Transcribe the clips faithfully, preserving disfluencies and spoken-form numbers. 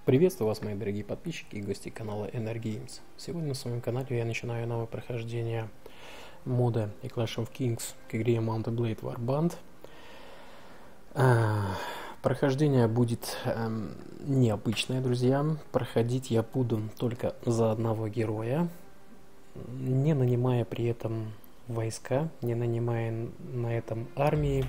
Приветствую вас, мои дорогие подписчики и гости канала Energames. Сегодня на своем канале я начинаю новое прохождение мода и Clash of Kings к игре Mount and Blade Warband. А, прохождение будет эм, необычное, друзья. Проходить я буду только за одного героя, не нанимая при этом войска, не нанимая на этом армии,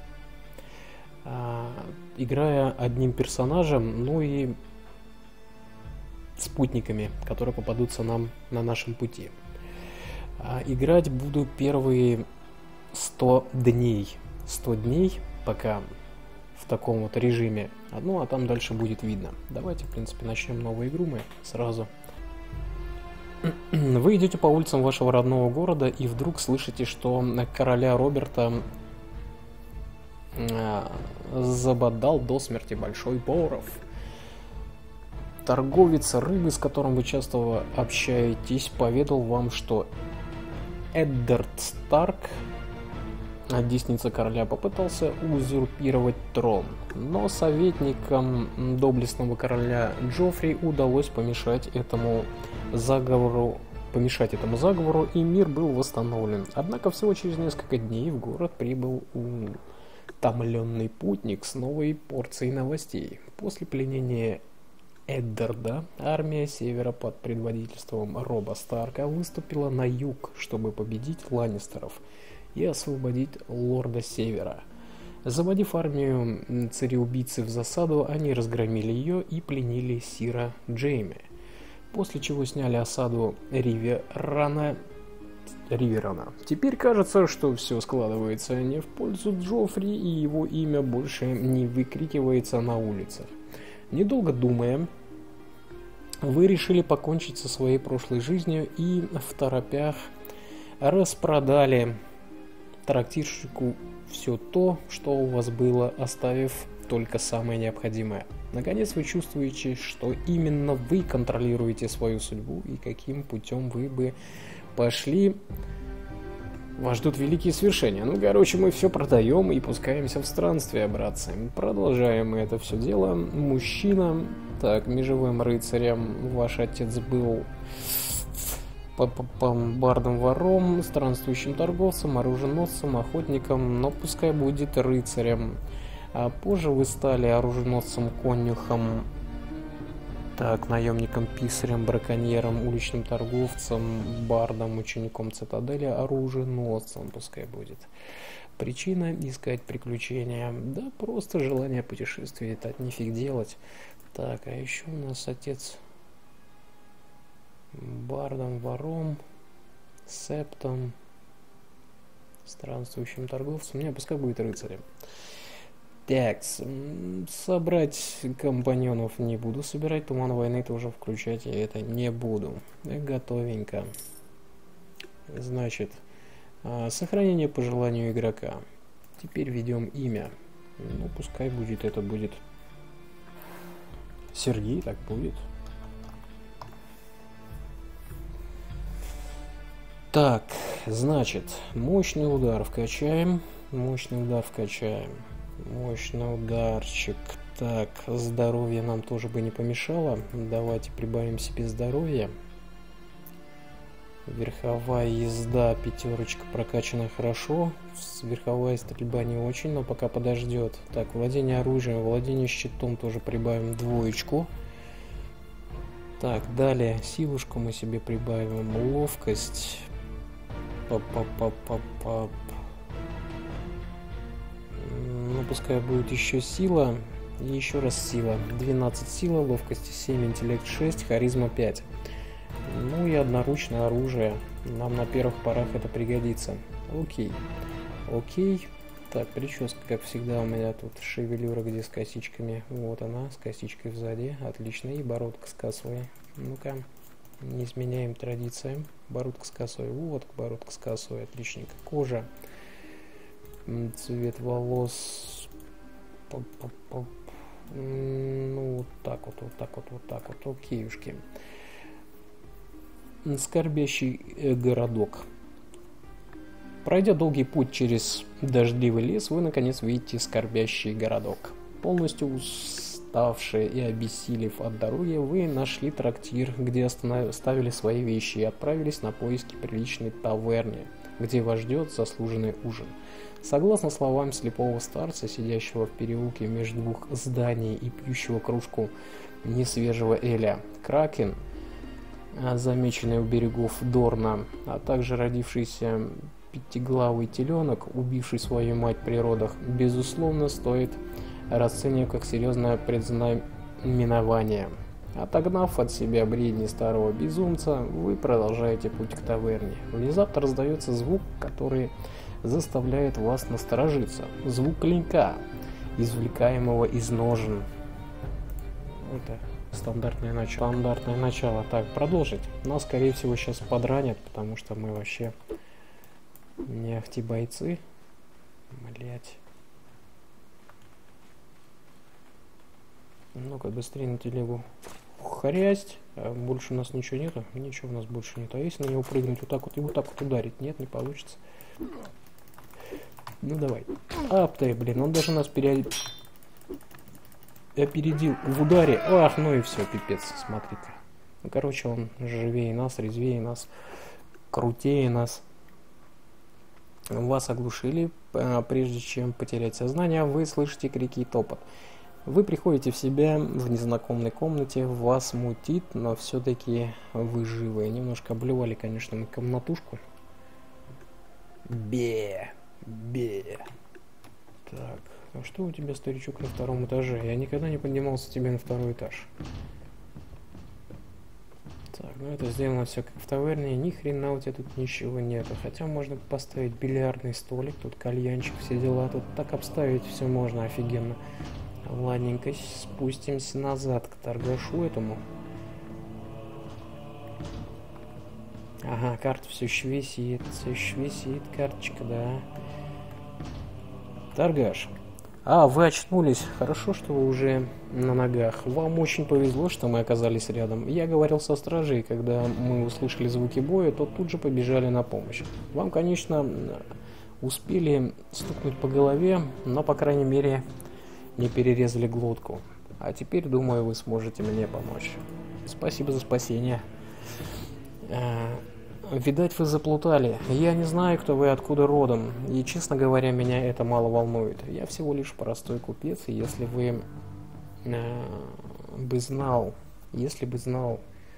а, играя одним персонажем, ну и спутниками, которые попадутся нам на нашем пути. А, играть буду первые сто дней. сто дней пока в таком вот режиме. Ну, а там дальше будет видно. Давайте, в принципе, начнем новую игру мы сразу. Вы идете по улицам вашего родного города и вдруг слышите, что короля Роберта э, забодал до смерти большой Боров. Торговец рыбы, с которым вы часто общаетесь, поведал вам, что Эддард Старк, десница короля, попытался узурпировать трон, но советникам доблестного короля Джоффри удалось помешать этому заговору, помешать этому заговору, и мир был восстановлен. Однако всего через несколько дней в город прибыл утомленный путник с новой порцией новостей. После пленения Эддарда армия Севера под предводительством Роба Старка выступила на юг, чтобы победить Ланнистеров и освободить лорда Севера. Заводив армию цареубийцы в засаду, они разгромили ее и пленили сира Джейми, после чего сняли осаду Риверана. Риверана. Теперь кажется, что все складывается не в пользу Джоффри, и его имя больше не выкрикивается на улицах. Недолго думая, вы решили покончить со своей прошлой жизнью и второпях распродали трактирщику все то, что у вас было, оставив только самое необходимое. Наконец вы чувствуете, что именно вы контролируете свою судьбу и каким путем вы бы пошли. Вас ждут великие свершения. Ну, короче, мы все продаем и пускаемся в странствие, братцы. Продолжаем мы это все дело. Мужчина. Так, межевым рыцарем ваш отец был бардом вором, странствующим торговцем, оруженосцем, охотником, но пускай будет рыцарем. А позже вы стали оруженосцем, конюхом, так, наемником, писарем, браконьером, уличным торговцем, бардом, учеником цитадели, оруженосцем пускай будет. Причина — искать приключения. Да, просто желание путешествия, это нифиг делать. Так, а еще у нас отец бардом, вором, септом, странствующим торговцем. Не, пускай будет рыцарем. Так, собрать компаньонов не буду собирать, туман войны тоже включать я это не буду. Готовенько. Значит, сохранение по желанию игрока. Теперь введем имя. Ну, пускай будет, это будет Сергей, так будет. Так, значит, мощный удар вкачаем. Мощный удар вкачаем. Мощный ударчик. Так, здоровье нам тоже бы не помешало. Давайте прибавим себе здоровье. Верховая езда, пятерочка прокачана хорошо. Верховая стрельба не очень, но пока подождет. Так, владение оружием, владение щитом тоже прибавим двоечку. Так, далее силушку мы себе прибавим. Ловкость. Пап-пап-пап-пап-пап. Ну, пускай будет еще сила. И еще раз сила. двенадцать сила, ловкости семь, интеллект шесть, харизма пять. Ну и одноручное оружие. Нам на первых порах это пригодится. Окей. Окей. Так, прическа, как всегда, у меня тут шевелюра, где с косичками. Вот она, с косичкой сзади. Отлично. И бородка с косой. Ну-ка. Не изменяем традициям. Бородка с косой. Вот, бородка с косой. Отличненько. Кожа. Цвет волос. Ну, вот так вот, вот так вот, вот так вот. Окейушки. Скорбящий городок. Пройдя долгий путь через дождливый лес, вы наконец видите скорбящий городок. Полностью уставшие и обессилев от дороги, вы нашли трактир, где оставили свои вещи и отправились на поиски приличной таверны, где вас ждет заслуженный ужин. Согласно словам слепого старца, сидящего в переулке между двух зданий и пьющего кружку несвежего эля, Кракен, замеченный у берегов Дорна, а также родившийся пятиглавый теленок, убивший свою мать при родах, безусловно, стоит расценивать как серьезное предзнаменование. Отогнав от себя бредни старого безумца, вы продолжаете путь к таверне. Внезапно раздается звук, который заставляет вас насторожиться. Звук клинка, извлекаемого из ножен. Это стандартное начало. Стандартное начало. Так, продолжить. Нас, скорее всего, сейчас подранят, потому что мы вообще не ахти-бойцы. Блять. Ну-ка, быстрее на телегу. Хрясть. А больше у нас ничего нету. Ничего у нас больше нету. А если на него прыгнуть вот так вот и вот так вот ударить? Нет, не получится. Ну давай. Ап ты, блин, он даже нас пере... опередил в ударе. Ах, ну и все, пипец, смотри-ка. Ну, короче, он живее нас, резвее нас, крутее нас. Вас оглушили, прежде чем потерять сознание, вы слышите крики и топот. Вы приходите в себя в незнакомой комнате, вас мутит, но все-таки вы живы. Немножко облювали, конечно, мы комнатушку. Бе, бе. Так, а что у тебя, старичок, на втором этаже? Я никогда не поднимался тебе на второй этаж. Так, ну это сделано все как в таверне, ни хрена у тебя тут ничего нету. Хотя можно поставить бильярдный столик, тут кальянчик, все дела, тут так обставить все можно, офигенно. Ладненько, спустимся назад к торгашу этому. Ага, карта все еще висит, все еще висит карточка, да. Торгаш. А, вы очнулись. Хорошо, что вы уже на ногах. Вам очень повезло, что мы оказались рядом. Я говорил со стражей, когда мы услышали звуки боя, то тут же побежали на помощь. Вам, конечно, успели стукнуть по голове, но, по крайней мере, не перерезали глотку. А теперь, думаю, вы сможете мне помочь. Спасибо за спасение. Видать, вы заплутали. Я не знаю, кто вы, откуда родом, и, честно говоря, меня это мало волнует. Я всего лишь простой купец, и если вы э, бы знал, если бы знал,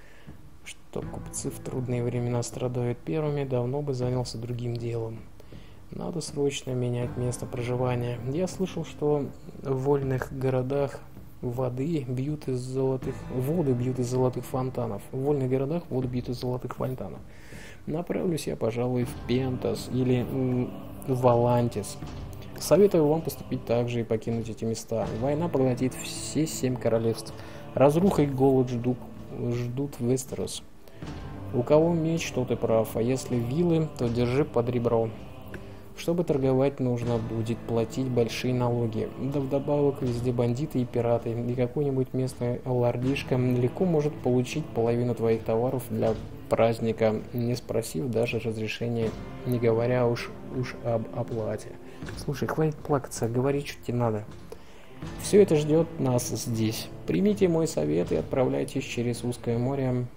что купцы в трудные времена страдают первыми, давно бы занялся другим делом. Надо срочно менять место проживания. Я слышал, что в вольных городах воды бьют из золотых, воды бьют из золотых фонтанов. В вольных городах воду бьют из золотых фонтанов. Направлюсь я, пожалуй, в Пентас или в Алантис. Советую вам поступить так же и покинуть эти места. Война поглотит все семь королевств. Разруха и голод ждут, ждут Вестерос. У кого меч, тот и прав, а если вилы, то держи под ребро. Чтобы торговать, нужно будет платить большие налоги. Да вдобавок везде бандиты и пираты. И какой-нибудь местный лордишка легко может получить половину твоих товаров для праздника, не спросив даже разрешения, не говоря уж, уж об оплате. Слушай, хватит плакаться, говори, что тебе надо. Все это ждет нас здесь. Примите мой совет и отправляйтесь через узкое море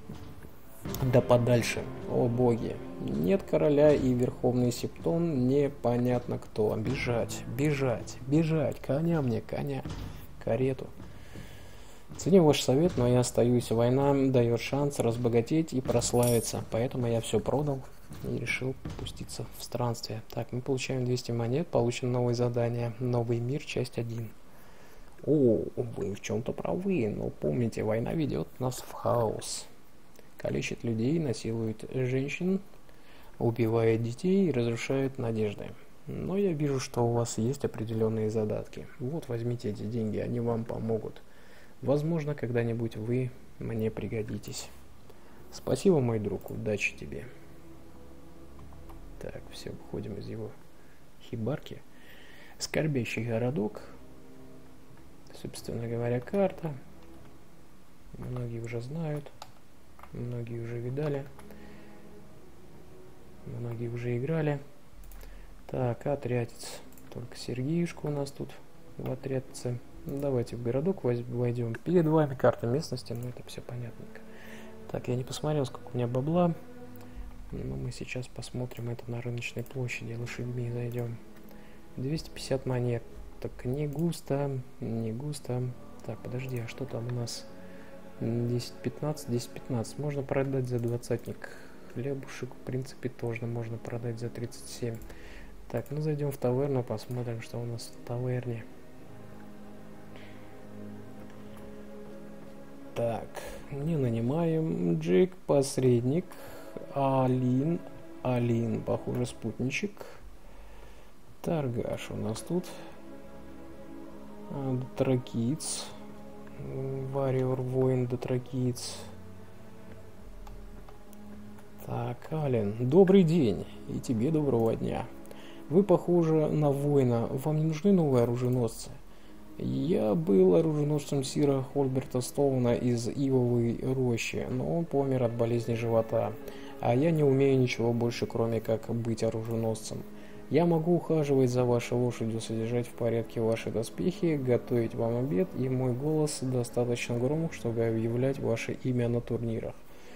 да подальше. О боги. Нет короля и верховный септон, непонятно кто. Бежать, бежать, бежать. Коня мне, коня. Карету. Ценю ваш совет, но я остаюсь. Война дает шанс разбогатеть и прославиться. Поэтому я все продал и решил пуститься в странствие. Так, мы получаем двести монет, получим новое задание. Новый мир, часть один. О, вы в чем-то правы, но помните, война ведет нас в хаос. Калечит людей, насилует женщин, убивает детей и разрушает надежды. Но я вижу, что у вас есть определенные задатки. Вот, возьмите эти деньги, они вам помогут. Возможно, когда-нибудь вы мне пригодитесь. Спасибо, мой друг, удачи тебе. Так, все, выходим из его хибарки. Скорбящий городок. Собственно говоря, карта. Многие уже знают. Многие уже видали. Многие уже играли. Так, отрядец. Только Сергеюшка у нас тут в отрядце. Давайте в городок войдем. Перед вами карта местности, ну это все понятненько. Так, я не посмотрел, сколько у меня бабла. Но мы сейчас посмотрим это на рыночной площади. Лошадьми зайдем. двести пятьдесят монет. Так, не густо, не густо. Так, подожди, а что там у нас? десять пятнадцать, десять пятнадцать. Можно продать за двадцатник. Хлебушек, в принципе, тоже можно продать за тридцать семь. Так, ну зайдем в таверну, посмотрим, что у нас в таверне. Так, не нанимаем. Джек, посредник. Алин. Алин, похоже, спутничек. Торгаш у нас тут. Дотракиц. Варьер, воин, Дотракиц. Так, Алин, добрый день. И тебе доброго дня. Вы похожи на воина. Вам не нужны новые оруженосцы? Я был оруженосцем сира Хольберта Стоуна из Ивовой рощи, но он помер от болезни живота. А я не умею ничего больше, кроме как быть оруженосцем. Я могу ухаживать за вашей лошадью, содержать в порядке ваши доспехи, готовить вам обед, и мой голос достаточно громок, чтобы объявлять ваше имя на турнирах.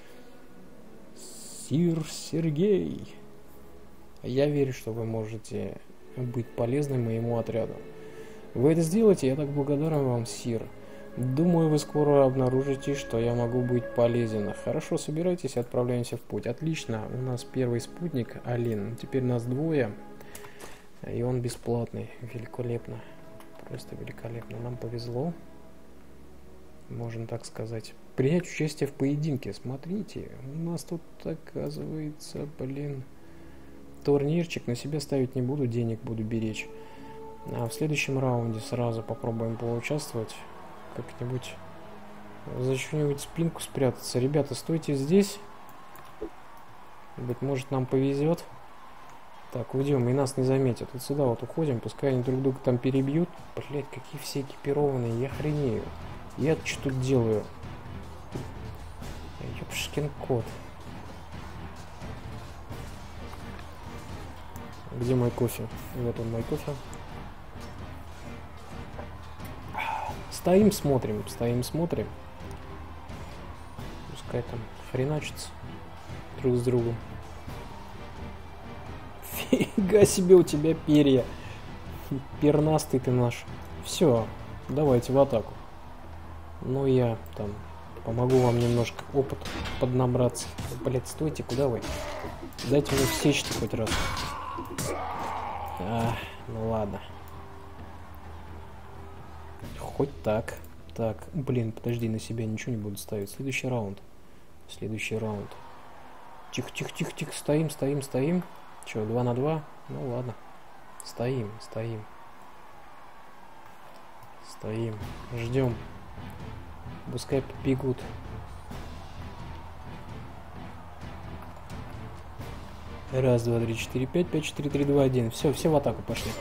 Сир Сергей. Я верю, что вы можете быть полезны моему отряду. Вы это сделаете, я так благодарен вам, сир. Думаю, вы скоро обнаружите, что я могу быть полезен. Хорошо, собирайтесь и отправляемся в путь. Отлично, у нас первый спутник, Алин. Теперь нас двое, и он бесплатный. Великолепно, просто великолепно. Нам повезло, можно так сказать. Принять участие в поединке. Смотрите, у нас тут, оказывается, блин, турнирчик. На себя ставить не буду, денег буду беречь. А в следующем раунде сразу попробуем поучаствовать. Как-нибудь за что-нибудь спинку спрятаться. Ребята, стойте здесь. Быть может, нам повезет. Так, уйдем, и нас не заметят. Вот сюда вот уходим, пускай они друг друга там перебьют. Блять, какие все экипированные, я хренею. Я что тут делаю? Ёпшкин кот. Где мой кофе? Вот он, мой кофе. Стоим, смотрим, стоим, смотрим. Пускай там хреначится друг с другом. Фига себе у тебя перья. Пернастый ты наш. Все, давайте в атаку. Ну я там помогу вам немножко опыта поднабраться. Блять, стойте, куда вы? Дайте мне всечь-то хоть раз. А, ну ладно. Хоть так. Так, блин, подожди, на себя ничего не буду ставить. Следующий раунд. Следующий раунд. Тихо, тихо, тихо, тихо. Стоим, стоим, стоим. Че, два на два? Ну ладно. Стоим, стоим. Стоим. Ждем. Пускай побегут. Раз, два, три, четыре, пять, пять, четыре, три, два, один. Все, все в атаку пошли.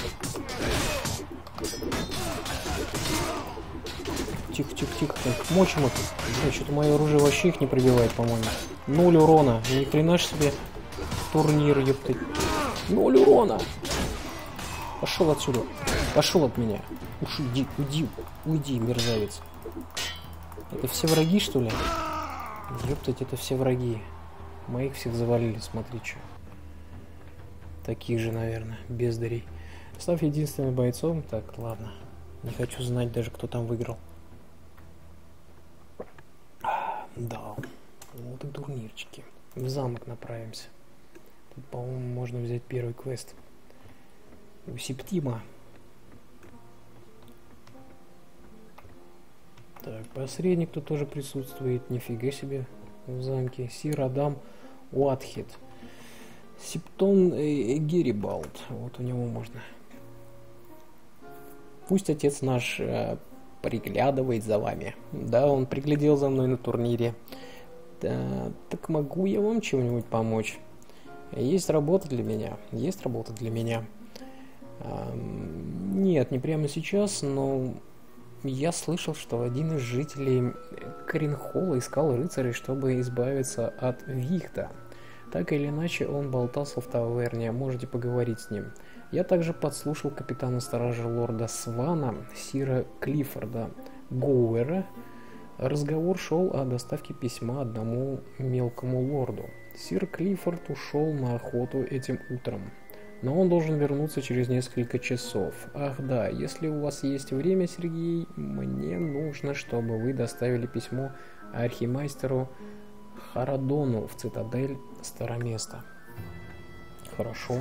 Тихо, тихо, тихо. Так, мочим их. Да, что-то мое оружие вообще их не пробивает, по-моему. Ноль урона. Ни хрена ж себе турнир, ёпты. Ноль урона. Пошел отсюда. Пошел от меня. Уж иди, уйди, уйди, мерзавец. Это все враги, что ли? Ёптать, это все враги. Моих всех завалили, смотри, что. Таких же, наверное, бездарей. Став единственным бойцом. Так, ладно. Не хочу знать даже, кто там выиграл. Да. Вот и турнирчики. В замок направимся. Тут, по-моему, можно взять первый квест. У Септима. Так, посредник тут тоже присутствует. Нифига себе. В замке. Сир Адам Уатхед. Септон Герибалд. Вот у него можно. Пусть отец наш э, приглядывает за вами. Да, он приглядел за мной на турнире. Да, так могу я вам чем-нибудь помочь? Есть работа для меня. Есть работа для меня. А, нет, не прямо сейчас, но я слышал, что один из жителей Коринхола искал рыцарей, чтобы избавиться от Вихта. Так или иначе, он болтался в таверне. Можете поговорить с ним. Я также подслушал капитана стражи лорда Свана, сира Клиффорда Гоуэра. Разговор шел о доставке письма одному мелкому лорду. Сир Клиффорд ушел на охоту этим утром, но он должен вернуться через несколько часов. Ах да, если у вас есть время, Сергей, мне нужно, чтобы вы доставили письмо архимайстеру Харадону в цитадель Староместа. Хорошо.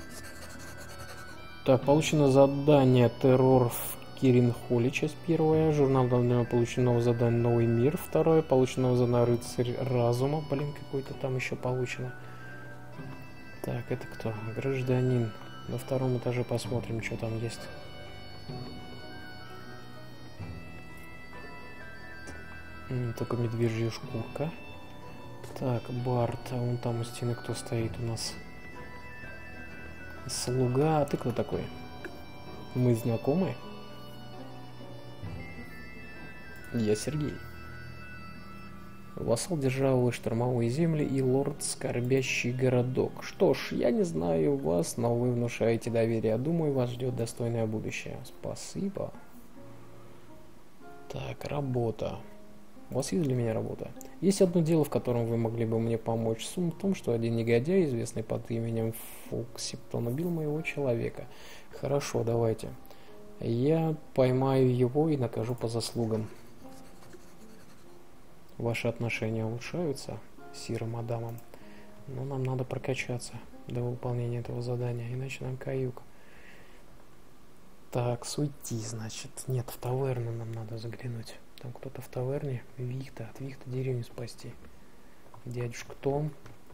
Так, получено задание «Террор в Киринхоле», часть первая. Журнал давно полученного задания «Новый мир», второе. Полученного задания «Рыцарь разума». Блин, какой-то там еще получено. Так, это кто? Гражданин. На втором этаже посмотрим, что там есть. Только медвежья шкурка. Так, Барт. А вон там у стены кто стоит у нас? Слуга. А ты кто такой? Мы знакомы? Я Сергей. Вассал державы штормовые земли и лорд скорбящий городок. Что ж, я не знаю вас, но вы внушаете доверие. Думаю, вас ждет достойное будущее. Спасибо. Так, работа. У вас есть для меня работа? Есть одно дело, в котором вы могли бы мне помочь. Суть в том, что один негодяй, известный под именем Фоксиптон, убил моего человека. Хорошо, давайте. Я поймаю его и накажу по заслугам. Ваши отношения улучшаются с сиром Адамом, но нам надо прокачаться до выполнения этого задания, иначе нам каюк. Так, суйти, значит. Нет, в таверну нам надо заглянуть. Там кто-то в таверне. Вихта, от Вихта деревню спасти. Дядюшка Том.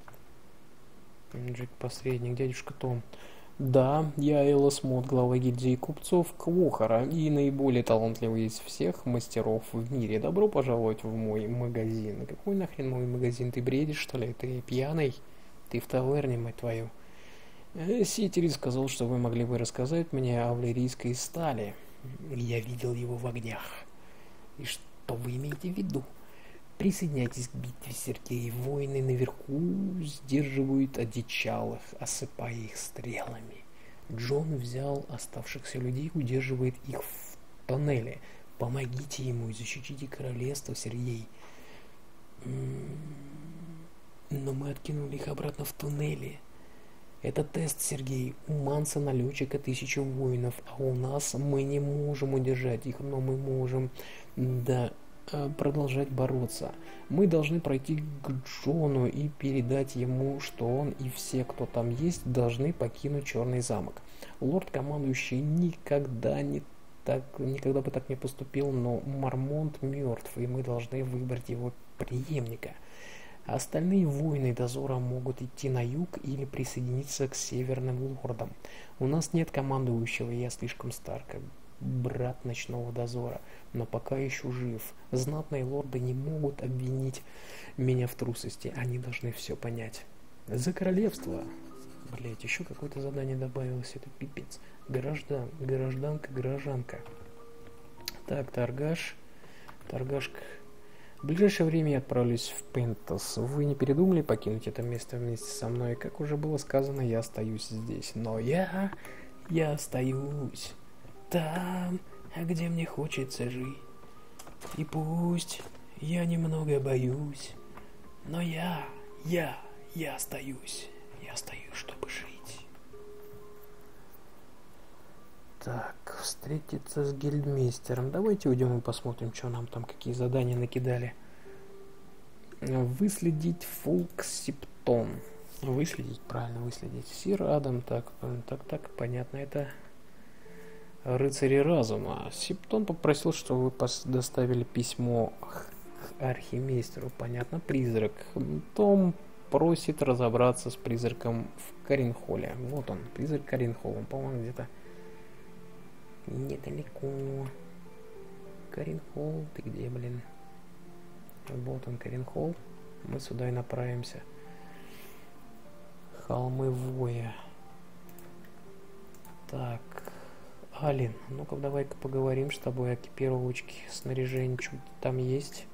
Джек посредник, дядюшка Том. Да, я Элос Мод, глава гильдии купцов Квохора и наиболее талантливый из всех мастеров в мире. Добро пожаловать в мой магазин. Какой нахрен мой магазин? Ты бредишь, что ли? Ты пьяный? Ты в таверне, мать твою. Ситери сказал, что вы могли бы рассказать мне о авлерийской стали. Я видел его в огнях. И что вы имеете в виду? Присоединяйтесь к битве, Сергей. Воины наверху сдерживают одичалых, осыпая их стрелами. Джон взял оставшихся людей, удерживает их в тоннеле. Помогите ему и защитите королевство, Сергей. Но мы откинули их обратно в туннеле. Это тест, Сергей. У Мансона летчика тысяча воинов, а у нас мы не можем удержать их, но мы можем, да, продолжать бороться. Мы должны пройти к Джону и передать ему, что он и все, кто там есть, должны покинуть Черный замок. Лорд-командующий никогда не так, никогда бы так не поступил, но Мармонт мертв, и мы должны выбрать его преемника. Остальные воины дозора могут идти на юг или присоединиться к северным лордам. У нас нет командующего, я слишком стар, как брат ночного дозора, но пока еще жив. Знатные лорды не могут обвинить меня в трусости, они должны все понять. За королевство! Блять, еще какое-то задание добавилось, это пипец. Граждан, гражданка, горожанка. Так, торгаш, торгашка. В ближайшее время я отправлюсь в Пентос. Вы не передумали покинуть это место вместе со мной? Как уже было сказано, я остаюсь здесь. Но я... я остаюсь там, где мне хочется жить. И пусть я немного боюсь, но я, я, я остаюсь. Я остаюсь, чтобы жить. Так, встретиться с гильдмейстером. Давайте уйдем и посмотрим, что нам там, какие задания накидали. Выследить Фолксиптон. Выследить, правильно, выследить. Сир Адам, так, так, так, понятно, это рыцари разума. Сиптон попросил, чтобы вы доставили письмо к архимейстеру, понятно, призрак. Том просит разобраться с призраком в Каринхоле. Вот он, призрак Каринхола, он, по-моему, где-то недалеко. Каринхол, ты где, блин? Вот он, Каринхол. Мы сюда и направимся. Холмы Воя. Так, Алин, ну-ка давай-ка поговорим с тобой о экипировочке, снаряжении, что там есть.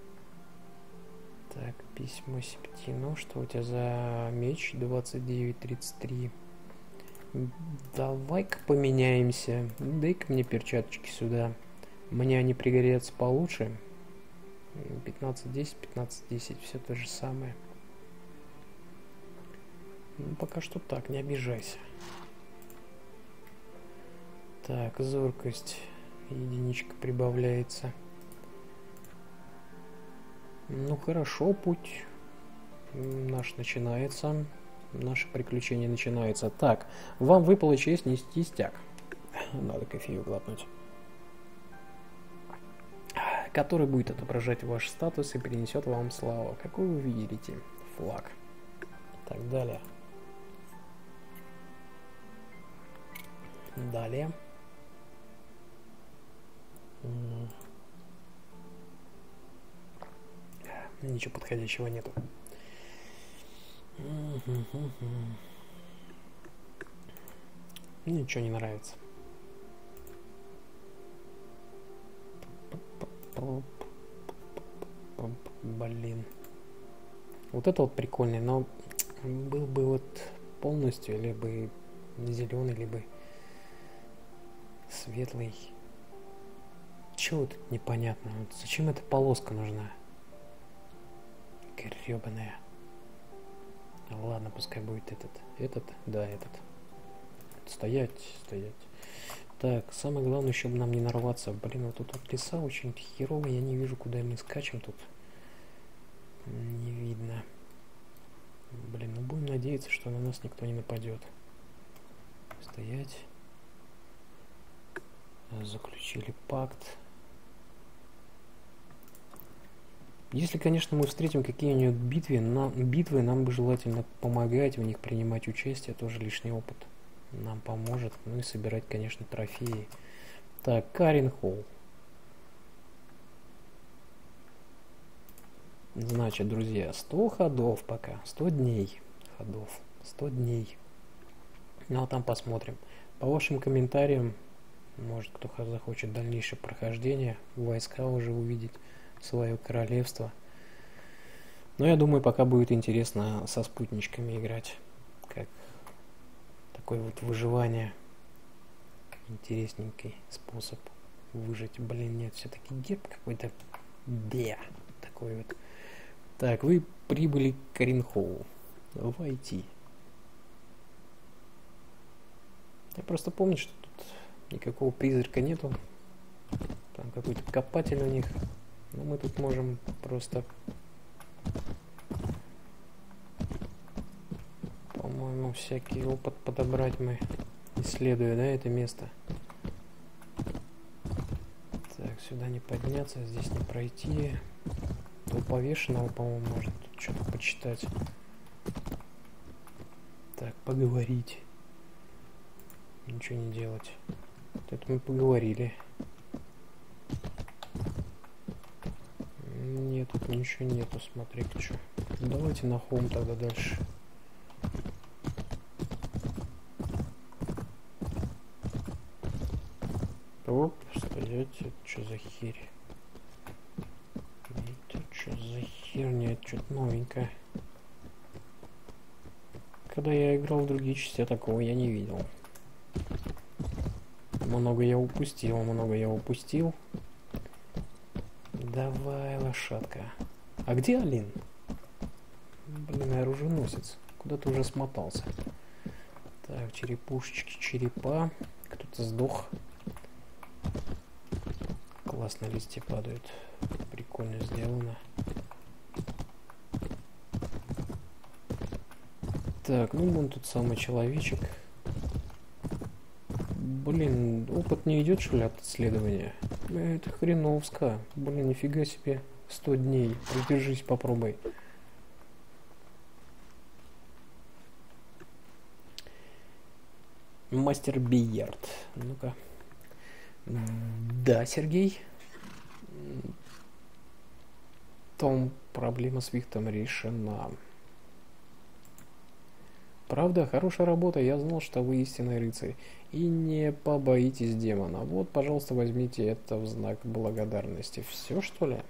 Так, письмо Септину, что у тебя за меч двадцать девять тридцать три. Давай-ка поменяемся. Дай-ка мне перчаточки сюда. Мне они пригодятся получше. пятнадцать десять, пятнадцать десять, все то же самое. Ну, пока что так, не обижайся. Так, зоркость. Единичка прибавляется. Ну хорошо, путь наш начинается. Наше приключение начинается. Так, вам выпала честь нести стяг. Надо кофею глотнуть. Который будет отображать ваш статус и принесет вам славу. Какой вы видите? Флаг. И так далее. Далее. Ничего подходящего нету. Ничего не нравится. Блин. Вот это вот прикольный, но был бы вот полностью либо зеленый, либо светлый. Чего тут непонятно? Вот зачем эта полоска нужна? Гребаная. Ладно, пускай будет этот. Этот? Да, этот. Стоять, стоять. Так, самое главное, чтобы нам не нарваться. Блин, вот тут вот леса очень херовые. Я не вижу, куда мы скачем тут. Не видно. Блин, ну будем надеяться, что на нас никто не нападет. Стоять. Заключили пакт. Если, конечно, мы встретим какие-нибудь битвы, нам, битвы, нам бы желательно помогать в них, принимать участие, тоже лишний опыт нам поможет. Ну и собирать, конечно, трофеи. Так, Карин Холл. Значит, друзья, сто ходов пока, сто дней ходов, сто дней. Ну а там посмотрим. По вашим комментариям, может кто захочет дальнейшее прохождение, войска уже увидеть свое королевство. Но я думаю, пока будет интересно со спутничками играть. Как такое вот выживание. Интересненький способ выжить. Блин, нет, все-таки герб какой-то. Да, такой вот. Так, вы прибыли к Каринхоллу. Войти. Я просто помню, что тут никакого призрака нету. Там какой-то копатель у них. Но мы тут можем просто, по-моему, всякий опыт подобрать мы, исследуя, да, это место. Так, сюда не подняться, здесь не пройти. У повешенного, по-моему, можно тут что-то почитать. Так, поговорить. Ничего не делать. Вот это мы поговорили. Нет, тут ничего нету, смотри-ка, что. Давайте на хоум тогда дальше. Оп, стоять, это что за херь? Это что за херня, это что-то новенькое. Когда я играл в другие части, такого я не видел. Много я упустил, много я упустил. Давай, лошадка. А где Алин? Блин, оруженосец. Куда ты уже смотался? Так, черепушечки, черепа. Кто-то сдох. Классно, листья падают. Прикольно сделано. Так, ну вон тут самый человечек. Блин, опыт не идет, что ли, от исследования? Это хреновско. Блин, нифига себе. сто дней. Продержись, попробуй. Мастер Бильярд. Ну-ка. Да, Сергей. Том, проблема с Вихтом решена. Правда, хорошая работа, я знал, что вы истинный рыцарь. И не побоитесь демона. Вот, пожалуйста, возьмите это в знак благодарности. Все, что ли?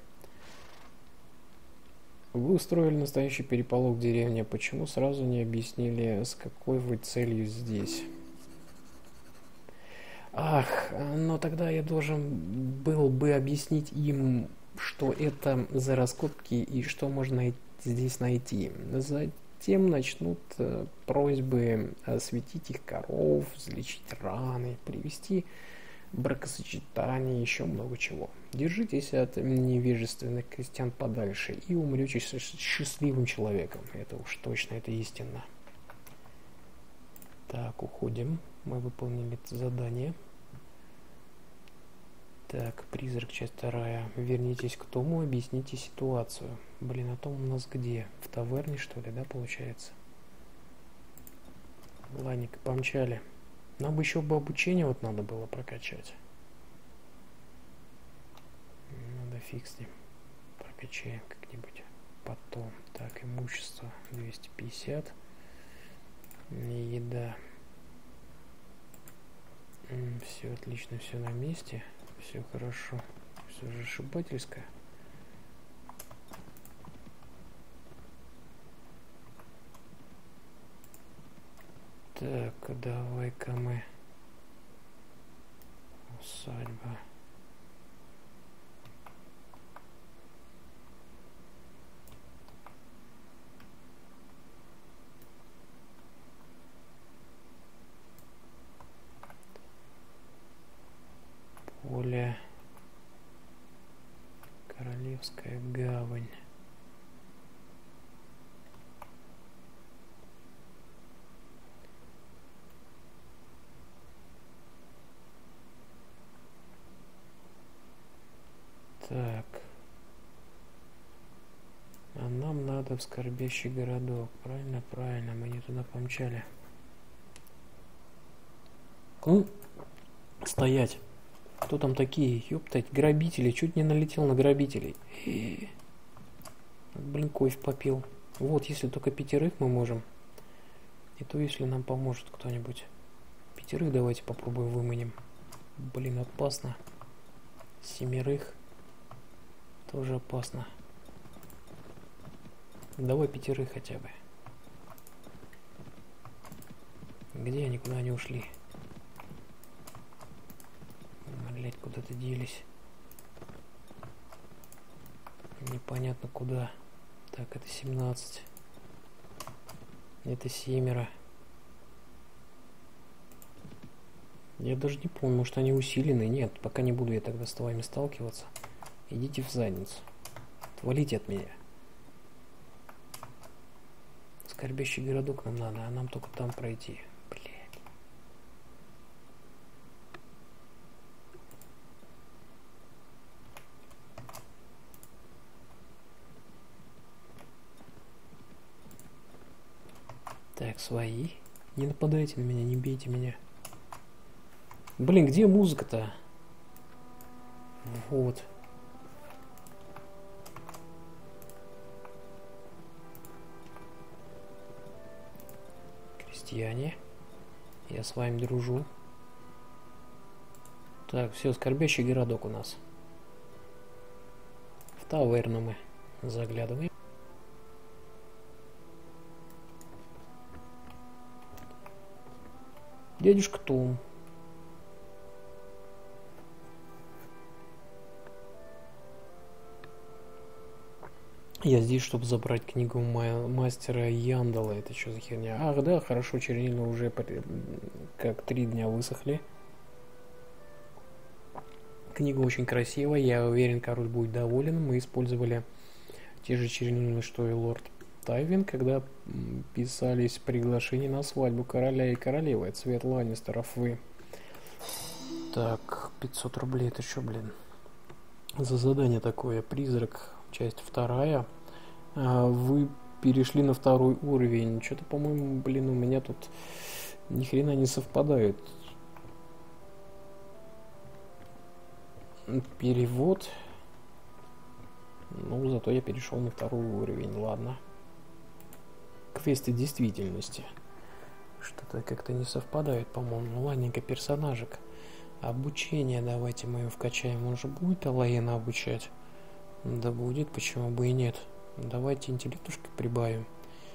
Вы устроили настоящий переполох в деревне. Почему сразу не объяснили, с какой вы целью здесь? Ах, но тогда я должен был бы объяснить им, что это за раскопки и что можно здесь найти. Затем начнут э, просьбы осветить их коров, залечить раны, привести бракосочетание, еще много чего. Держитесь от невежественных крестьян подальше и умрете счастливым человеком. Это уж точно, это истинно. Так, уходим. Мы выполнили это задание. Так, призрак, часть вторая. Вернитесь к Тому, объясните ситуацию. Блин, а Том у нас где? В таверне, что ли, да, получается? Ладненько, помчали. Нам бы еще бы обучение вот надо было прокачать. Надо фиг с ним. Прокачаем как-нибудь потом. Так, имущество двести пятьдесят. Еда. Все отлично, все на месте. Все хорошо. Все же ошибательское. Так, давай-ка мы. Усадьба. Поле. Королевская гавань. Так. А нам надо в скорбящий городок. Правильно, правильно. Мы не туда помчали. Ну, стоять. Кто там такие? Ёптать, грабители. Чуть не налетел на грабителей. Блин, кофе попил. Вот, если только пятерых мы можем. И то, если нам поможет кто-нибудь. Пятерых давайте попробуем выманим. Блин, опасно. Семерых. Тоже опасно. Давай пятерых хотя бы. Где они? Куда они ушли? Блять, куда-то делись. Непонятно куда. Так, это семнадцать. Это семеро. Я даже не помню, может они усилены. Нет, пока не буду я тогда с вами сталкиваться. Идите в задницу. Отвалите от меня. Скорбящий городок нам надо, а нам только там пройти. Блять. Так, свои. Не нападайте на меня, не бейте меня. Блин, где музыка-то? Вот. Крестьяне. Я с вами дружу. Так, все, скорбящий городок у нас. В таверну мы заглядываем. Дядюшка Том. Я здесь, чтобы забрать книгу мастера Яндала. Это что за херня? Ах, да, хорошо, чернила уже как три дня высохли. Книга очень красивая, я уверен, король будет доволен. Мы использовали те же чернила, что и лорд Тайвин, когда писались приглашения на свадьбу короля и королевы. Цвет Ланнистеров вы. Так, пятьсот рублей, это что, блин? За задание такое. Призрак, часть вторая. А, вы перешли на второй уровень. Что-то, по-моему, блин, у меня тут ни хрена не совпадает. Перевод. Ну, зато я перешел на второй уровень. Ладно. Квесты действительности. Что-то как-то не совпадает, по-моему. Ну, ладненько, персонажик. Обучение давайте мы его вкачаем. Он же будет Алаена обучать? Да будет, почему бы и нет. Давайте интеллектушки прибавим.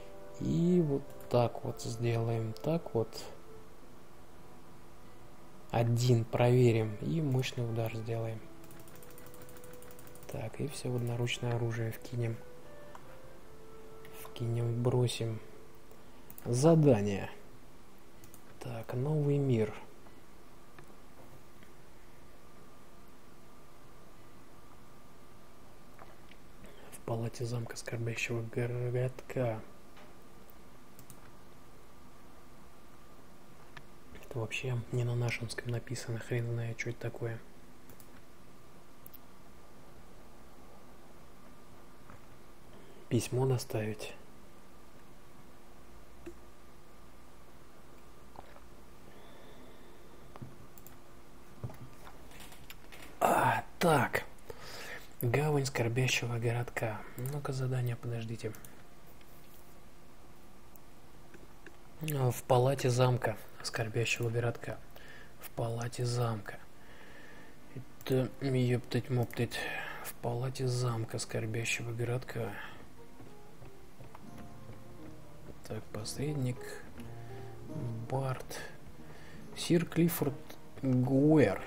И вот так вот сделаем. Так вот. один проверим и мощный удар сделаем. Так, и все в одноручное оружие вкинем. Вкинем, бросим. Задание. Так, новый мир. В палате замка скорбящего городка. Это вообще не на нашемском написано, хрен знает, что это такое. Письмо доставить. А, так. Гавань скорбящего городка. Ну-ка, задание, подождите. В палате замка скорбящего городка. В палате замка. Это, ептать-моптать. В палате замка скорбящего городка. Так, посредник. Барт. Сир Клиффорд Гуэр.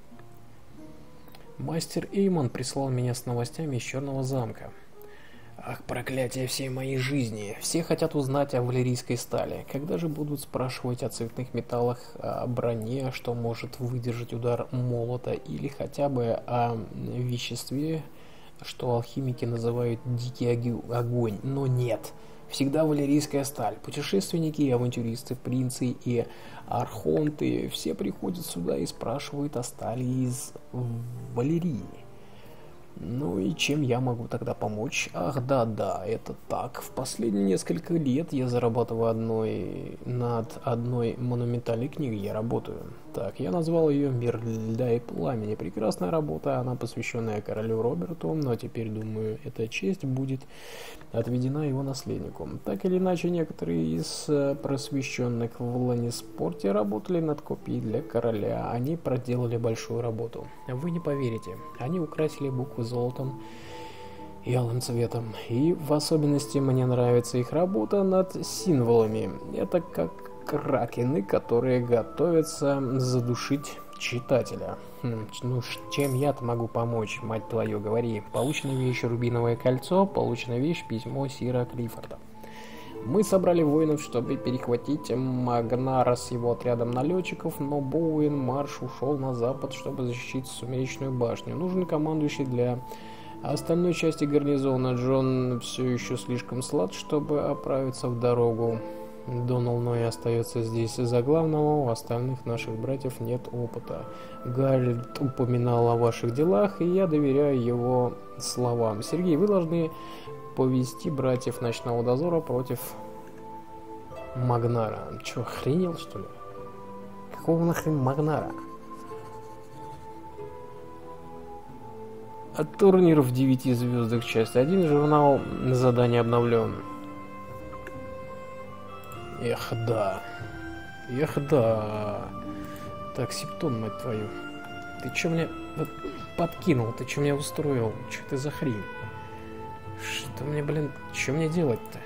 Мастер Эймон прислал меня с новостями из Черного замка. Ах, проклятие всей моей жизни. Все хотят узнать о валерийской стали. Когда же будут спрашивать о цветных металлах, о броне, что может выдержать удар молота, или хотя бы о веществе, что алхимики называют дикий огонь. Но нет. Всегда валерийская сталь. Путешественники и авантюристы, принцы и архонты все приходят сюда и спрашивают о стали из Валерии. Ну и чем я могу тогда помочь? Ах, да-да, это так. В последние несколько лет я зарабатываю одной... над одной монументальной книгой я работаю. Так, я назвал ее «Мир льда и пламени». Прекрасная работа, она посвященная королю Роберту, но теперь, думаю, эта честь будет отведена его наследнику. Так или иначе, некоторые из просвещенных в Ланниспорте работали над копией для короля. Они проделали большую работу. Вы не поверите, они украсили буквы золотом и алым цветом. И в особенности мне нравится их работа над символами. Это как кракены, которые готовятся задушить читателя. Хм, ну, чем я-то могу помочь, мать твою, говори. Получена вещь рубиновое кольцо, получена вещь письмо Сира Клиффорда. Мы собрали воинов, чтобы перехватить Магнара с его отрядом налетчиков, но Боуэн Марш ушел на запад, чтобы защитить Сумеречную башню. Нужен командующий для остальной части гарнизона. Джон все еще слишком слаб, чтобы оправиться в дорогу. Донал Ной остается здесь из-за главного, у остальных наших братьев нет опыта. Гарольд упоминал о ваших делах, и я доверяю его словам. Сергей, вы должны повести братьев Ночного Дозора против Магнара. Че, охренел, что ли? Какого нахрен Магнара? От турнира в девяти звездах часть один, журнал задание обновлен. Эх, да. Эх, да. Так, Септон, мать твою. Ты чё мне подкинул? Ты чё мне устроил? Чё ты за хрень? Что мне, блин, чё мне делать-то?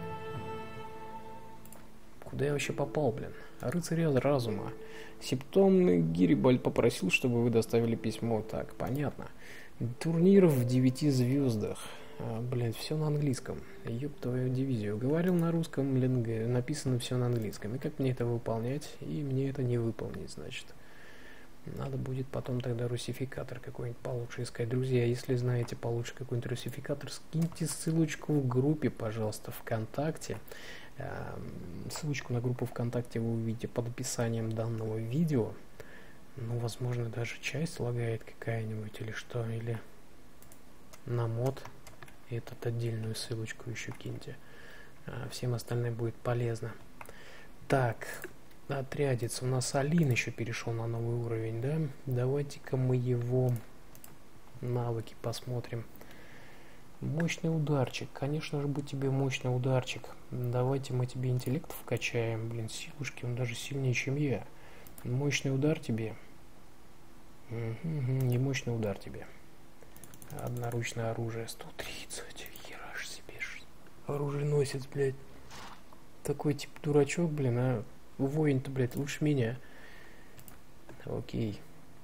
Куда я вообще попал, блин? Рыцарь разума. Септон Гирибальд попросил, чтобы вы доставили письмо. Так, понятно. Турнир в девяти звездах. А, блин, все на английском. Ёб твою дивизию. Говорил на русском, блин, написано все на английском. И как мне это выполнять? И мне это не выполнить, значит. Надо будет потом тогда русификатор какой-нибудь получше искать. Друзья, если знаете получше какой-нибудь русификатор, скиньте ссылочку в группе, пожалуйста, ВКонтакте. Ссылочку на группу ВКонтакте вы увидите под описанием данного видео. Ну, возможно, даже часть лагает какая-нибудь или что, или на мод. И этот отдельную ссылочку еще киньте. Всем остальным будет полезно. Так, отрядец. У нас Алин еще перешел на новый уровень, да? Давайте-ка мы его навыки посмотрим. Мощный ударчик. Конечно же, будет тебе мощный ударчик. Давайте мы тебе интеллект вкачаем. Блин, силушки, он даже сильнее, чем я. Мощный удар тебе. Угу, не мощный удар тебе. Одноручное оружие. сто тридцать. Хераш себе. Оруженосец, блядь. Такой тип дурачок, блин, а воин-то, блядь, лучше меня. Окей.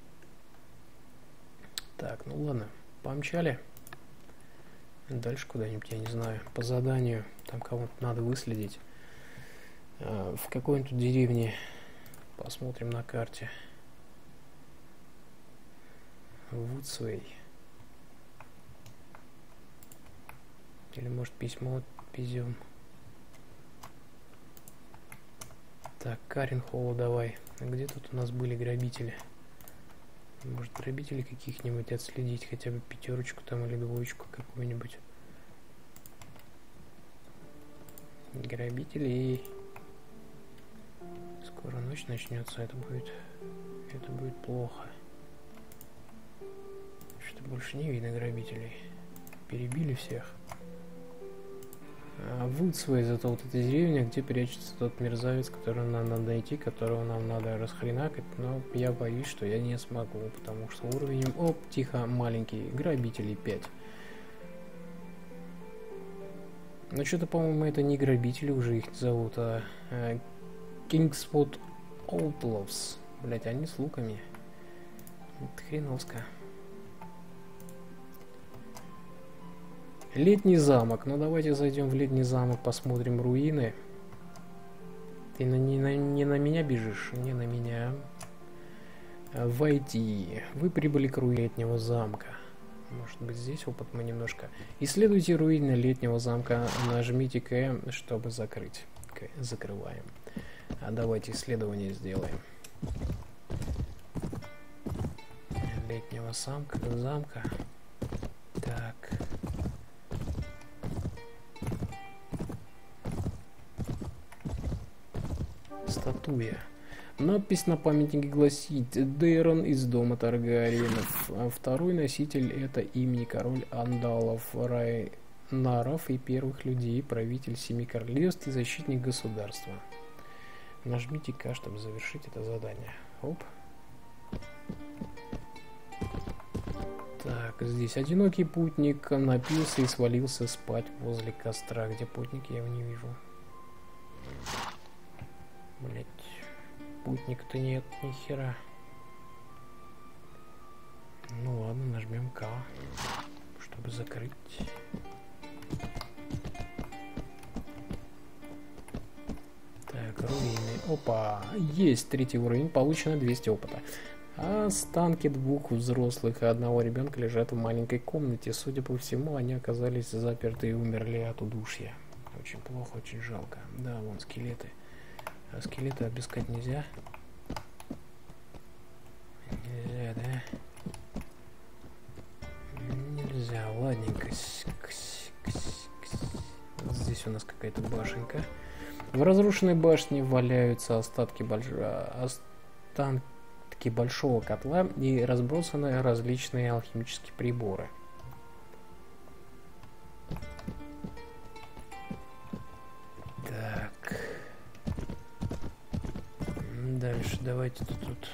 Так, ну ладно, помчали. Дальше куда-нибудь, я не знаю, по заданию. Там кого-то надо выследить. А, в какой-нибудь деревне. Посмотрим на карте. Вудсвей. Или может письмо отвезем. Так, Каренхолл давай. А где тут у нас были грабители? Может, грабителей каких-нибудь отследить, хотя бы пятерочку там или двоечку какую-нибудь. Грабителей. Скоро ночь начнется, это будет, это будет плохо. Что больше не видно грабителей. Перебили всех. А Вудсвей, зато вот эта деревня, где прячется тот мерзавец, которого нам надо найти, которого нам надо расхренакать, но я боюсь, что я не смогу, потому что уровень... Оп, тихо, маленький, грабителей пять. Но что-то, по-моему, это не грабители уже их зовут, а... а Kingswood Outlaws. Блять, они с луками. Это хреновска. Летний замок. Ну давайте зайдем в летний замок, посмотрим руины. Ты на, не, на, не на меня бежишь? Не на меня. Войти. Вы прибыли к руине летнего замка. Может быть, здесь опыт мы немножко. Исследуйте руины летнего замка. Нажмите К, чтобы закрыть. К, закрываем. А давайте исследование сделаем. Летнего замка. Замка. Так. Статуя. Надпись на памятнике гласит: Дейрон из дома Таргариенов. А второй носитель это имени король Андалов, Райнаров и первых людей, правитель семи королевств и защитник государства. Нажмите К, чтобы завершить это задание. Оп. Так, здесь одинокий путник напился и свалился спать возле костра. Где путник? Я его не вижу. Блять, путник-то нет, ни хера. Ну ладно, нажмем К, чтобы закрыть. Так, руины. Опа, есть третий уровень, получено двести опыта. Останки двух взрослых и одного ребенка лежат в маленькой комнате. Судя по всему, они оказались заперты и умерли от удушья. Очень плохо, очень жалко. Да, вон скелеты. А скелеты обыскать нельзя? Нельзя, да? Нельзя, ладненько. Здесь у нас какая-то башенка. В разрушенной башне валяются остатки, больш... останки большого котла и разбросаны различные алхимические приборы. Так. Дальше давайте тут, тут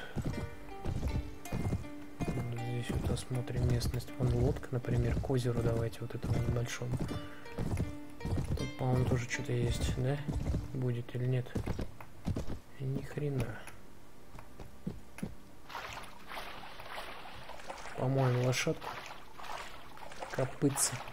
здесь вот осмотрим местность. Вон лодка, например, к озеру давайте вот этому небольшому. Тут, по-моему, тоже что-то есть, да? Будет или нет? Ни хрена. По-моему, лошадку. Копытца.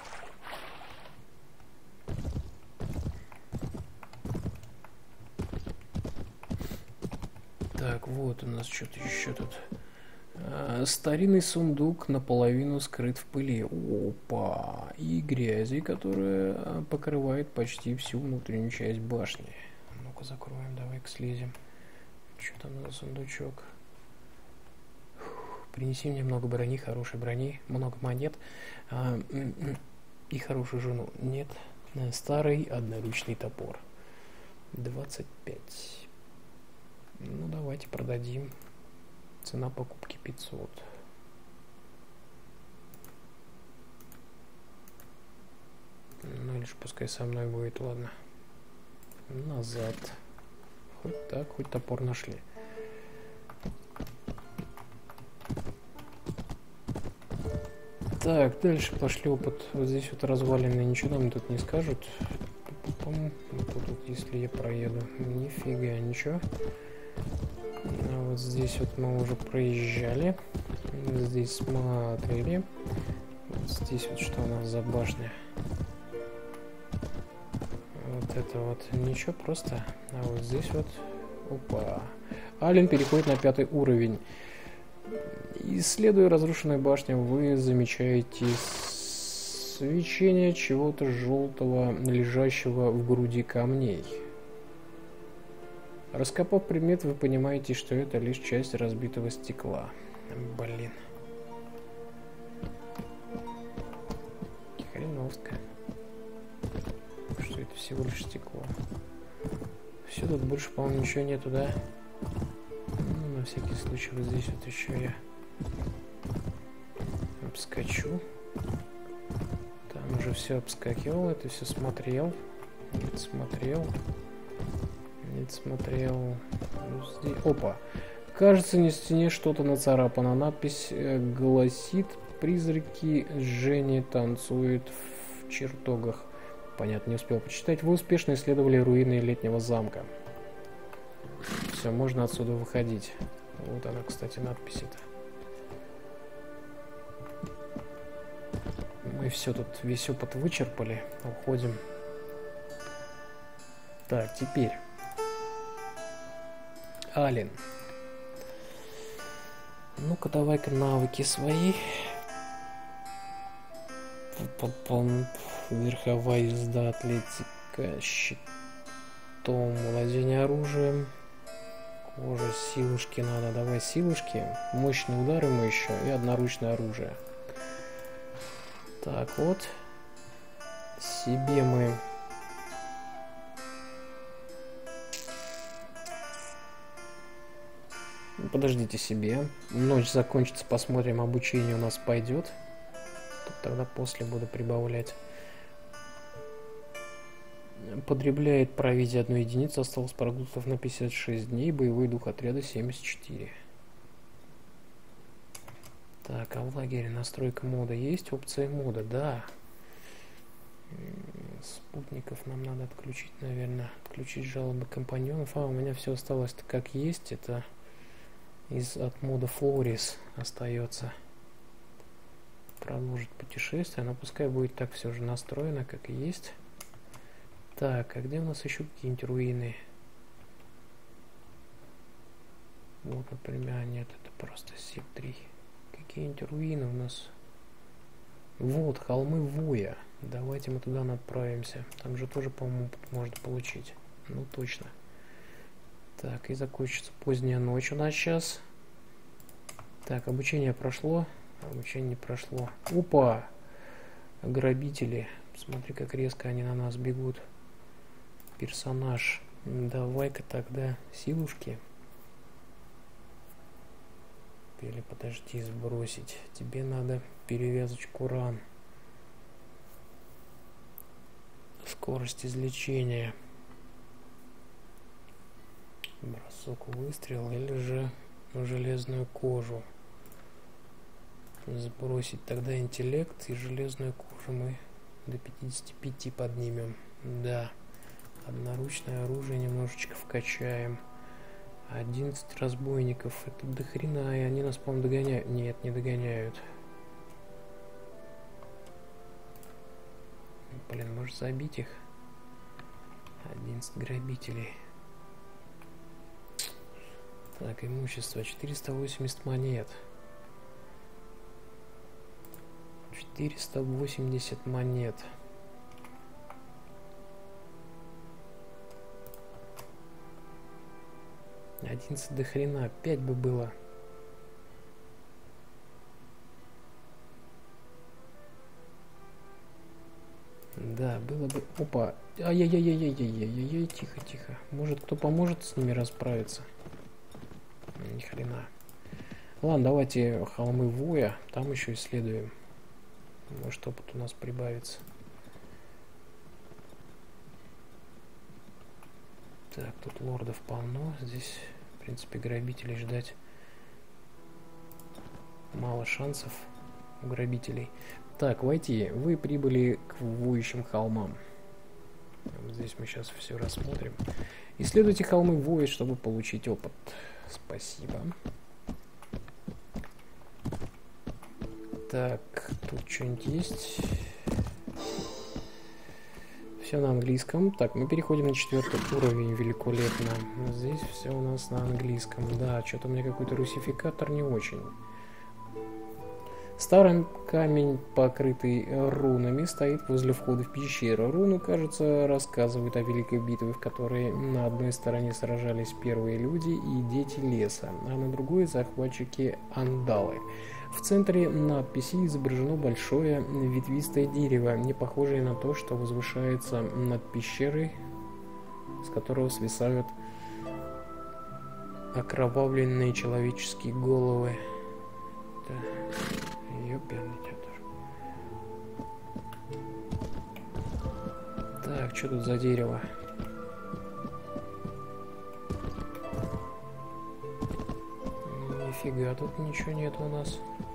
Так, вот у нас что-то еще тут. А, старинный сундук наполовину скрыт в пыли. Опа! И грязи, которая покрывает почти всю внутреннюю часть башни. Ну-ка закроем, давай-ка слезем. Что там за сундучок? Фух, принеси мне много брони, хорошей брони, много монет а, и хорошую жену. Нет, старый одноручный топор. двадцать пять. Ну, давайте продадим. Цена покупки пятьсот. Ну, лишь пускай со мной будет, ладно. Назад. Хоть так, хоть топор нашли. Так, дальше пошли опыт. Вот здесь вот развалины, ничего нам тут не скажут. Тут, если я проеду. Нифига, ничего. А вот здесь вот мы уже проезжали. Здесь смотрели. Вот здесь вот что у нас за башня. Вот это вот ничего, просто. А вот здесь вот. Опа. Ален переходит на пятый уровень. Исследуя разрушенную башню, вы замечаете свечение чего-то желтого, лежащего в груди камней. Раскопав предмет, вы понимаете, что это лишь часть разбитого стекла. Блин. Хреновская. Что это всего лишь стекло. Все, тут больше, по-моему, ничего нету, да? Ну, на всякий случай вот здесь вот еще я обскочу. Там уже все обскакивал, это все смотрел. Нет, смотрел. Нет, смотрел. Здесь. Опа. Кажется, на стене что-то нацарапано. Надпись гласит: призраки Жени танцуют в чертогах. Понятно, не успел почитать. Вы успешно исследовали руины летнего замка. Все, можно отсюда выходить. Вот она, кстати, надпись-то. Мы все тут, весь опыт вычерпали. Уходим. Так, теперь. Ален. Ну-ка, давай-ка навыки свои. Верховая езда, атлетика, щитом, владение оружием, кожа, силушки надо. Давай силушки, мощные удары мы еще и одноручное оружие. Так вот, себе мы подождите себе, ночь закончится, посмотрим, обучение у нас пойдет. Тогда после буду прибавлять. Потребляет провизия одну единицу, осталось продуктов на пятьдесят шесть дней, боевой дух отряда семьдесят четыре. Так, а в лагере настройка мода есть? Опция мода, да. Спутников нам надо отключить, наверное. Отключить жалобы компаньонов. А, у меня все осталось-то как есть. Это из от мода Флорис остается. Продолжить путешествие, но пускай будет так все же настроено, как и есть. Так, а где у нас еще какие-нибудь руины? Вот, например, нет, это просто Сип три. Какие-нибудь руины у нас. Вот, холмы Воя. Давайте мы туда отправимся. Там же тоже, по-моему, можно получить. Ну, точно. Так, и закончится поздняя ночь у нас сейчас. Так, обучение прошло. Обучение не прошло. Опа! Грабители. Смотри, как резко они на нас бегут. Персонаж. Давай-ка тогда силушки. Или подожди, сбросить. Тебе надо перевязочку ран. Скорость излечения. Бросок выстрел или же железную кожу. Сбросить тогда интеллект и железную кожу мы до пятидесяти пяти поднимем. Да. Одноручное оружие немножечко вкачаем. одиннадцать разбойников. Это до хрена, и они нас, по-моему, догоняют. Нет, не догоняют. Блин, может забить их? одиннадцать грабителей. Так, имущество. четыреста восемьдесят монет. четыреста восемьдесят монет. одиннадцать до хрена. пять бы было. Да, было бы... Опа. Ай-яй-яй-яй-яй-яй-яй. Тихо, тихо. Может, кто поможет с ними расправиться? Ни хрена. Ладно, давайте холмы Воя. Там еще исследуем. Может, опыт у нас прибавится. Так, тут лордов полно. Здесь, в принципе, грабителей ждать мало шансов у грабителей. Так, войти. Вы прибыли к воющим холмам. Здесь мы сейчас все рассмотрим. Исследуйте холмы Воя, чтобы получить опыт. спасибо. Так, тут что-нибудь есть? Все на английском. Так, мы переходим на четвертый уровень, великолепно. Здесь все у нас на английском. Да, что-то у меня какой-то русификатор не очень. Старый камень, покрытый рунами, стоит возле входа в пещеру. Руны, кажется, рассказывают о великой битве, в которой на одной стороне сражались первые люди и дети леса, а на другой захватчики Андалы. В центре надписи изображено большое ветвистое дерево, не похожее на то, что возвышается над пещерой, с которого свисают окровавленные человеческие головы. Да. Ёперный театр. Так, что тут за дерево? Нифига, тут ничего нет у нас.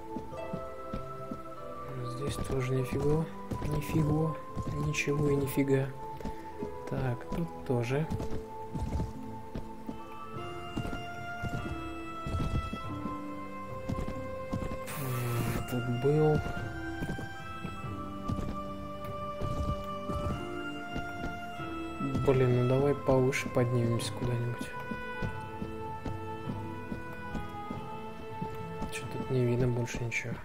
Здесь тоже нифига. Нифига. Ничего и нифига. Так, тут тоже. Тут был. Блин, ну давай повыше поднимемся куда-нибудь. Что тут не видно больше ничего.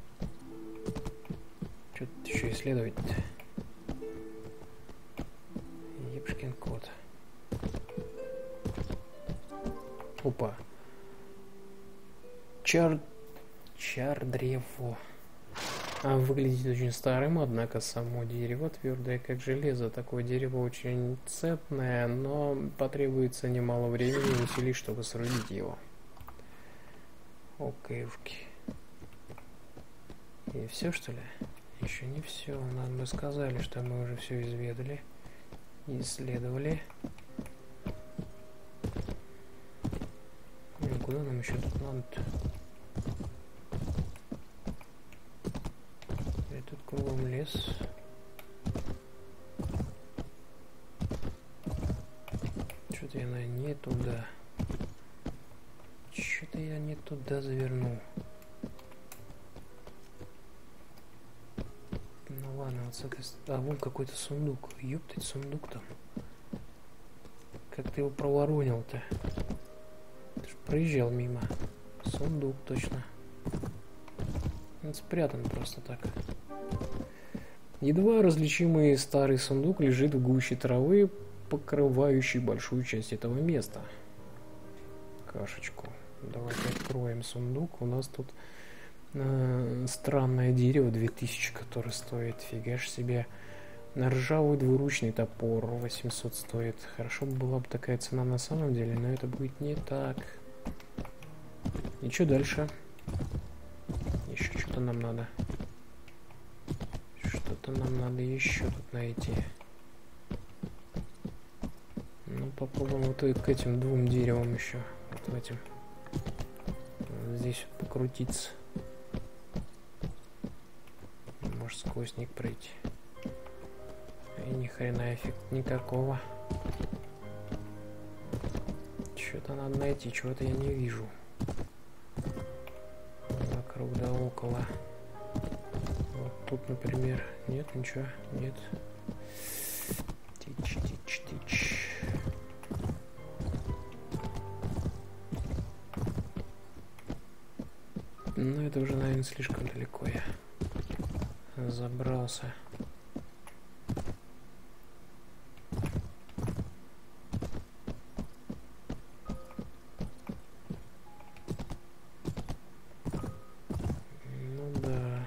Что тут еще исследовать-то? Епшкин кот. Опа. Чар... Чар древо. А выглядит очень старым, однако само дерево твердое, как железо. Такое дерево очень ценное, но потребуется немало времени и усилий, чтобы срубить его. Окейушки. И все, что ли? Еще не все. Нам бы сказали, что мы уже все изведали, исследовали. Ну, куда нам еще тут надо-то? И тут кругом лес. Что-то я, наверное, не туда. Что-то я не туда завернул. Ну ладно, вот с этой... А, вон какой-то сундук. Ёптать, сундук там. Как ты его проворонил-то? Ты ж проезжал мимо. Сундук, точно. Он спрятан просто так. Едва различимый старый сундук лежит в гуще травы, покрывающей большую часть этого места. Кашечку. Давайте откроем сундук. У нас тут э, странное дерево две тысячи, которое стоит, фигаш себе. Ржавый двуручный топор восемьсот стоит. Хорошо бы была бы такая цена на самом деле, но это будет не так. И что дальше? Еще что-то нам надо. Что-то нам надо еще тут найти. Ну, попробуем вот к этим двум деревам еще. Вот этим. Вот здесь вот покрутиться. Может, сквозник пройти. И ни хрена эффекта никакого. Что-то надо найти, чего-то я не вижу. Вокруг да около. Вот тут, например. Нет, ничего, нет. Тич, тич, тич. Ну, это уже, наверное, слишком далеко я забрался. Ну да.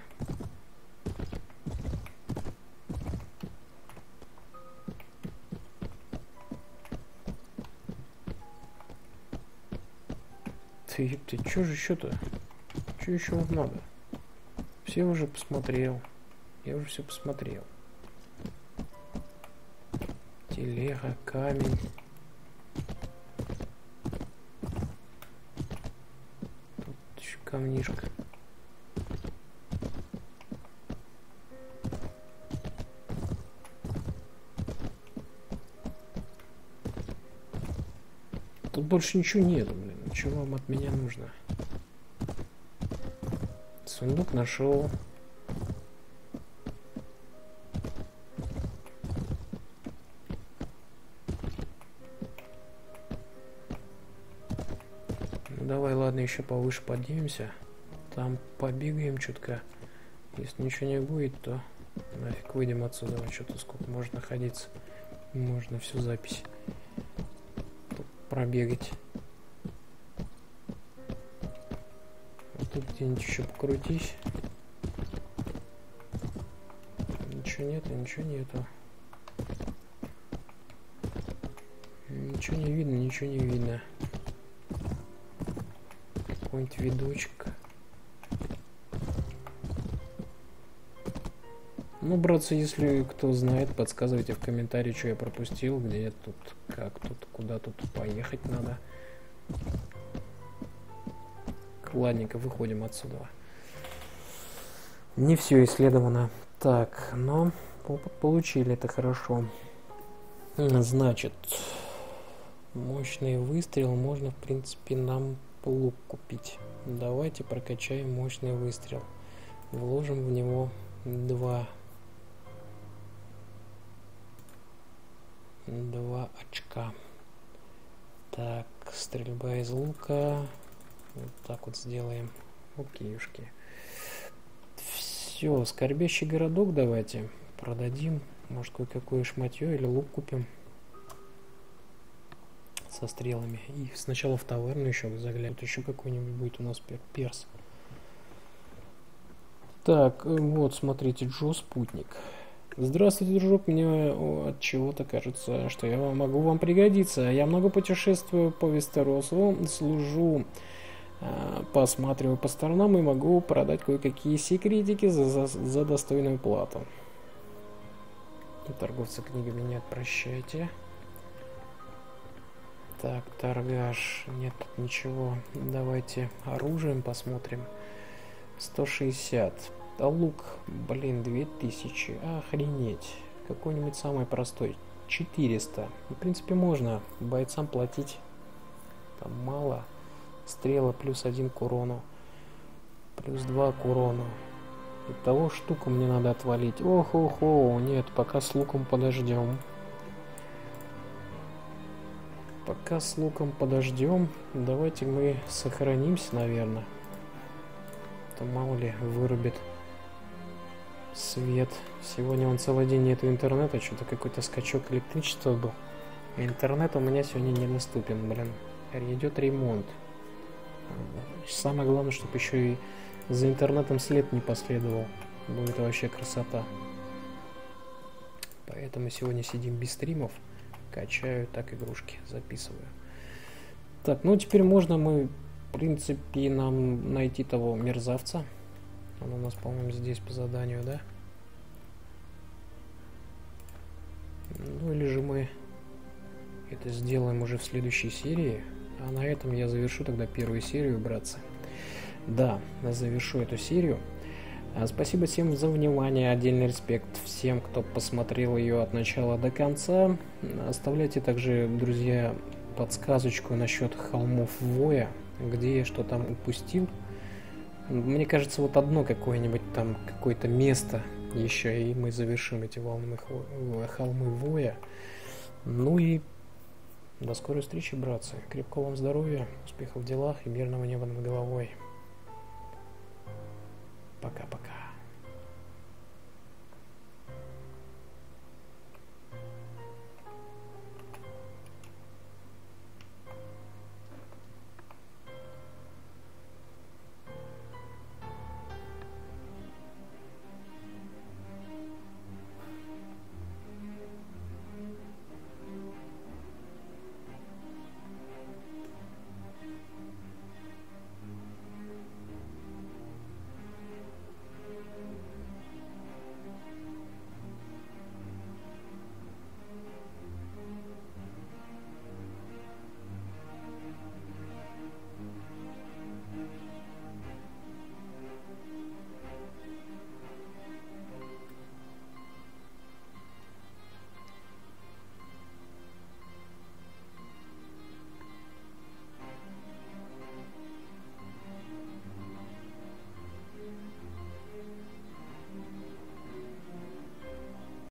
Ты, ты чё же еще-то? Что еще вам надо? Все уже посмотрел. Я уже все посмотрел. Телега, камень. Тут еще камнишка. Тут больше ничего нету, блин. Что вам от меня нужно? Сундук нашел. Ну давай, ладно, еще повыше поднимемся. Там побегаем чутка. Если ничего не будет, то нафиг выйдем отсюда. Что-то сколько можно находиться. Можно всю запись тут пробегать. Вот тут где-нибудь еще покрутись. Ничего нету, ничего нету. Ничего не видно, ничего не видно. Какой-нибудь видочек. Ну, братцы, если кто знает, подсказывайте в комментарии, что я пропустил, где я тут, как тут, куда тут поехать надо. Ладненько, выходим отсюда. Не все исследовано. Так, но опыт получили, это хорошо. Значит, мощный выстрел можно, в принципе, нам лук купить. Давайте прокачаем мощный выстрел. Вложим в него два. Два очка. Так, стрельба из лука. Вот так вот сделаем. Окейушки. Все, скорбящий городок давайте продадим. Может, кое-какое шматье или лук купим. Со стрелами. И сначала в таверну еще заглянем. Тут еще какой-нибудь будет у нас пер перс. Так, вот, смотрите, Джо спутник. Здравствуйте, дружок, мне от чего-то кажется, что я могу вам пригодиться. Я много путешествую по Вестеросу, служу, посматриваю по сторонам и могу продать кое-какие секретики за, за, за достойную плату. Торговца книгами нет, прощайте. Так, торгаш, нет тут ничего. Давайте оружием посмотрим. сто шестьдесят. А лук, блин, две тысячи. Охренеть. Какой-нибудь самый простой. четыреста. В принципе, можно бойцам платить. Там мало. Стрела плюс один к урону. Плюс два к урону. Итого штуку мне надо отвалить. Ох-охо. Нет, пока с луком подождем. Пока с луком подождем. Давайте мы сохранимся, наверное. То мало ли вырубит свет. Сегодня он целый день нету интернета, что-то какой-то скачок электричества был. Интернет у меня сегодня недоступен, блин. Идет ремонт. Самое главное, чтобы еще и за интернетом след не последовал. Будет вообще красота. Поэтому сегодня сидим без стримов. Качаю так игрушки, записываю. Так, ну теперь можно мы, в принципе, нам найти того мерзавца. Он у нас, по-моему, здесь по заданию, да? Ну или же мы это сделаем уже в следующей серии. А на этом я завершу тогда первую серию, братцы. Да, завершу эту серию. Спасибо всем за внимание, отдельный респект всем, кто посмотрел ее от начала до конца. Оставляйте также, друзья, подсказочку насчет холмов Воя, где я что там упустил. Мне кажется, вот одно какое-нибудь там, какое-то место еще, и мы завершим эти волны холмы Воя. Ну и до скорой встречи, братцы. Крепкого вам здоровья, успехов в делах и мирного неба над головой. Пока-пока.